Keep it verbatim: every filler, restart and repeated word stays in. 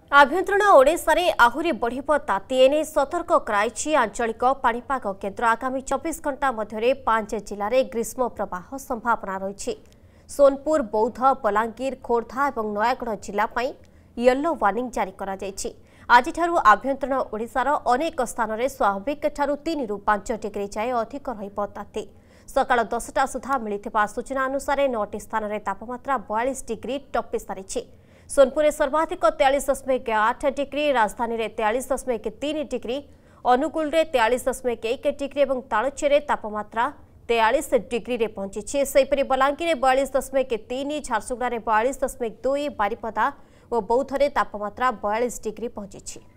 आभ्यंतरण ओडिशा रे आहुरी बढ़िब ताती एने सतर्क कराई आंचलिक पाणीपाग केन्द्र। आगामी चौबीस घंटा मध्य पांच जिले में ग्रीष्म प्रवाह संभावना रही। सोनपुर, बौद्ध, बलांगीर, खोर्धा और नयागढ़ जिलापाई येलो वार्निंग जारी करा जायछि। आज आभ्यंतरण ओडिशार अनेक स्थान में स्वाभाविक ठारू तीन रु पांच डिग्री जाए अधिक रहिब ताती। सकाळ दसटा सुधा मिलिथिबा सूचना अनुसार नौटी स्थान में तापमात्रा बयालीस डिग्री टप्पी सारिछि। सोनपुर में सर्वाधिक तेयालीस दशमिक आठ डिग्री, राजधानी में तेयालीस दशमिक तीन डिग्री, अनुगुल में तेयालीस दशमिक एक डिग्री और तालचेर तापमात्रा तेयालीस डिग्री रे पहुंची। सेहीपरि बलांगीर में बयालीस दशमिक तीन, झारसुगुड़ा में बयालीस दशमिक दुई, बारिपदा और बौद्ध में तापमात्रा बयालीस डिग्री पहुंची।